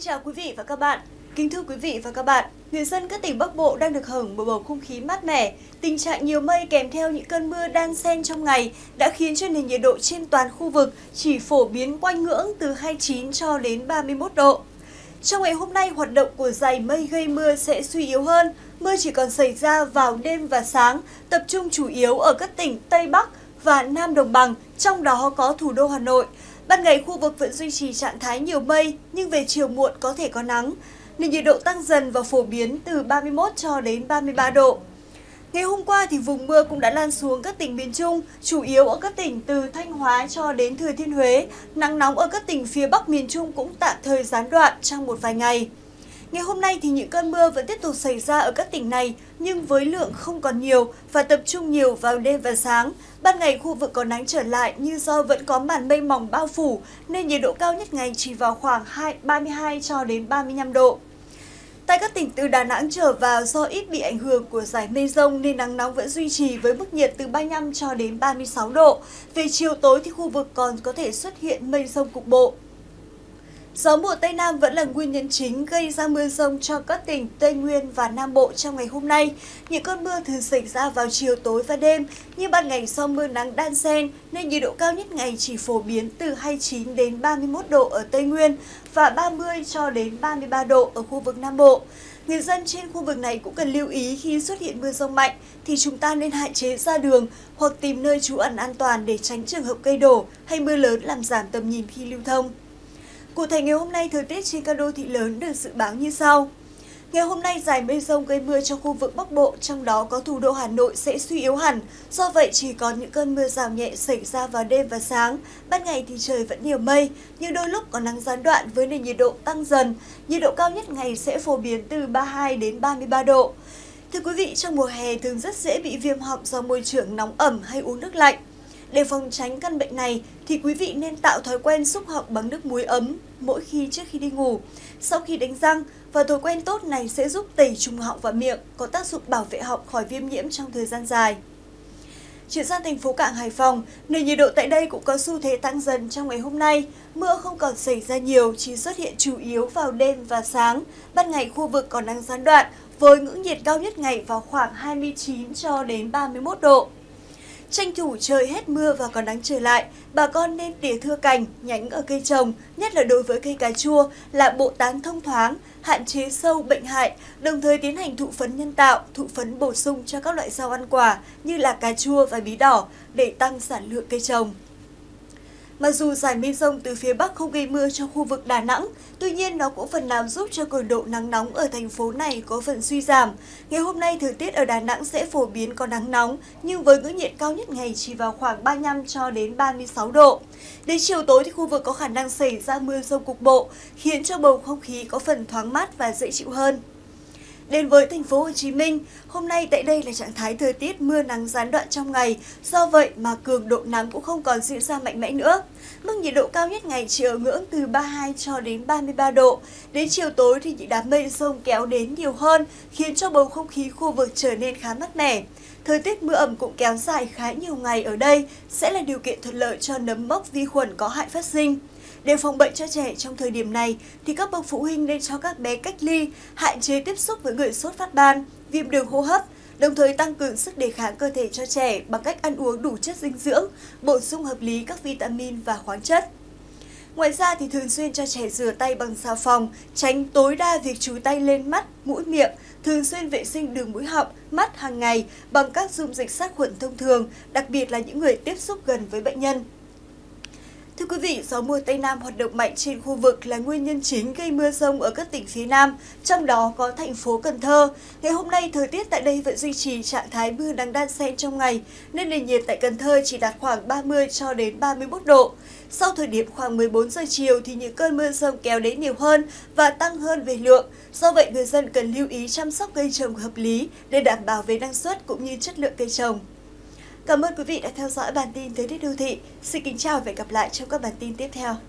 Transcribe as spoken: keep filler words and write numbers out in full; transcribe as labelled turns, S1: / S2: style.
S1: chào quý vị và các bạn. Kính thưa quý vị và các bạn, người dân các tỉnh Bắc Bộ đang được hưởng một bầu không khí mát mẻ. Tình trạng nhiều mây kèm theo những cơn mưa đan xen trong ngày đã khiến cho nền nhiệt độ trên toàn khu vực chỉ phổ biến quanh ngưỡng từ hai mươi chín cho đến ba mươi mốt độ. Trong ngày hôm nay, hoạt động của dải mây gây mưa sẽ suy yếu hơn. Mưa chỉ còn xảy ra vào đêm và sáng, tập trung chủ yếu ở các tỉnh Tây Bắc và Nam Đồng bằng, trong đó có thủ đô Hà Nội. Ban ngày khu vực vẫn duy trì trạng thái nhiều mây, nhưng về chiều muộn có thể có nắng. Nền nhiệt độ tăng dần và phổ biến từ ba mươi mốt cho đến ba mươi ba độ. Ngày hôm qua thì vùng mưa cũng đã lan xuống các tỉnh miền Trung, chủ yếu ở các tỉnh từ Thanh Hóa cho đến Thừa Thiên Huế. Nắng nóng ở các tỉnh phía Bắc miền Trung cũng tạm thời gián đoạn trong một vài ngày. Ngày hôm nay thì những cơn mưa vẫn tiếp tục xảy ra ở các tỉnh này, nhưng với lượng không còn nhiều và tập trung nhiều vào đêm và sáng. Ban ngày khu vực có nắng trở lại, nhưng do vẫn có màn mây mỏng bao phủ nên nhiệt độ cao nhất ngày chỉ vào khoảng ba mươi hai cho đến ba mươi lăm độ. Tại các tỉnh từ Đà Nẵng trở vào, do ít bị ảnh hưởng của dải mây rông nên nắng nóng vẫn duy trì với mức nhiệt từ ba mươi lăm cho đến ba mươi sáu độ. Về chiều tối thì khu vực còn có thể xuất hiện mây rông cục bộ. Gió mùa Tây Nam vẫn là nguyên nhân chính gây ra mưa rông cho các tỉnh Tây Nguyên và Nam Bộ trong ngày hôm nay. Những cơn mưa thường xảy ra vào chiều tối và đêm, nhưng ban ngày do mưa nắng đan xen nên nhiệt độ cao nhất ngày chỉ phổ biến từ hai mươi chín đến ba mươi mốt độ ở Tây Nguyên và ba mươi cho đến ba mươi ba độ ở khu vực Nam Bộ. Người dân trên khu vực này cũng cần lưu ý khi xuất hiện mưa rông mạnh thì chúng ta nên hạn chế ra đường hoặc tìm nơi trú ẩn an toàn để tránh trường hợp cây đổ hay mưa lớn làm giảm tầm nhìn khi lưu thông. Cụ thể ngày hôm nay, thời tiết trên các đô thị lớn được dự báo như sau. Ngày hôm nay, dải mây rông gây mưa cho khu vực Bắc Bộ, trong đó có thủ đô Hà Nội sẽ suy yếu hẳn. Do vậy, chỉ có những cơn mưa rào nhẹ xảy ra vào đêm và sáng. Ban ngày thì trời vẫn nhiều mây, nhưng đôi lúc có nắng gián đoạn với nền nhiệt độ tăng dần. Nhiệt độ cao nhất ngày sẽ phổ biến từ ba mươi hai đến ba mươi ba độ. Thưa quý vị, trong mùa hè thường rất dễ bị viêm họng do môi trường nóng ẩm hay uống nước lạnh. Để phòng tránh căn bệnh này thì quý vị nên tạo thói quen xúc họng bằng nước muối ấm mỗi khi trước khi đi ngủ, sau khi đánh răng, và thói quen tốt này sẽ giúp tẩy trùng họng và miệng, có tác dụng bảo vệ họng khỏi viêm nhiễm trong thời gian dài. Chuyển sang thành phố Cảng Hải Phòng, nền nhiệt độ tại đây cũng có xu thế tăng dần trong ngày hôm nay. Mưa không còn xảy ra nhiều, chỉ xuất hiện chủ yếu vào đêm và sáng. Ban ngày khu vực có nắng gián đoạn với ngưỡng nhiệt cao nhất ngày vào khoảng hai mươi chín cho đến ba mươi mốt độ. Tranh thủ trời hết mưa và có nắng trở lại, bà con nên tỉa thưa cành, nhánh ở cây trồng, nhất là đối với cây cà chua, là bộ tán thông thoáng, hạn chế sâu bệnh hại, đồng thời tiến hành thụ phấn nhân tạo, thụ phấn bổ sung cho các loại rau ăn quả như là cà chua và bí đỏ để tăng sản lượng cây trồng. Mặc dù dải mây rông từ phía Bắc không gây mưa cho khu vực Đà Nẵng, tuy nhiên nó cũng phần nào giúp cho cường độ nắng nóng ở thành phố này có phần suy giảm. Ngày hôm nay, thời tiết ở Đà Nẵng sẽ phổ biến có nắng nóng, nhưng với ngưỡng nhiệt cao nhất ngày chỉ vào khoảng ba mươi lăm cho đến ba mươi sáu độ. Đến chiều tối thì khu vực có khả năng xảy ra mưa rông cục bộ, khiến cho bầu không khí có phần thoáng mát và dễ chịu hơn. Đến với thành phố Hồ Chí Minh, hôm nay tại đây là trạng thái thời tiết mưa nắng gián đoạn trong ngày, do vậy mà cường độ nắng cũng không còn diễn ra mạnh mẽ nữa. Mức nhiệt độ cao nhất ngày chỉ ở ngưỡng từ ba mươi hai cho đến ba mươi ba độ. Đến chiều tối thì những đám mây rông kéo đến nhiều hơn, khiến cho bầu không khí khu vực trở nên khá mát mẻ. Thời tiết mưa ẩm cũng kéo dài khá nhiều ngày ở đây sẽ là điều kiện thuận lợi cho nấm mốc vi khuẩn có hại phát sinh. Để phòng bệnh cho trẻ trong thời điểm này thì các bậc phụ huynh nên cho các bé cách ly, hạn chế tiếp xúc với người sốt phát ban, viêm đường hô hấp, đồng thời tăng cường sức đề kháng cơ thể cho trẻ bằng cách ăn uống đủ chất dinh dưỡng, bổ sung hợp lý các vitamin và khoáng chất. Ngoài ra thì thường xuyên cho trẻ rửa tay bằng xà phòng, tránh tối đa việc chúi tay lên mắt, mũi, miệng, thường xuyên vệ sinh đường mũi họng, mắt hàng ngày bằng các dung dịch sát khuẩn thông thường, đặc biệt là những người tiếp xúc gần với bệnh nhân. Thưa quý vị, gió mùa Tây Nam hoạt động mạnh trên khu vực là nguyên nhân chính gây mưa rông ở các tỉnh phía Nam, trong đó có thành phố Cần Thơ. Ngày hôm nay, thời tiết tại đây vẫn duy trì trạng thái mưa nắng đan xen trong ngày, nên nền nhiệt tại Cần Thơ chỉ đạt khoảng ba mươi cho đến ba mươi mốt độ. Sau thời điểm khoảng mười bốn giờ chiều thì những cơn mưa rông kéo đến nhiều hơn và tăng hơn về lượng. Do vậy, người dân cần lưu ý chăm sóc cây trồng hợp lý để đảm bảo về năng suất cũng như chất lượng cây trồng. Cảm ơn quý vị đã theo dõi bản tin thời tiết đô thị. Xin kính chào và hẹn gặp lại trong các bản tin tiếp theo.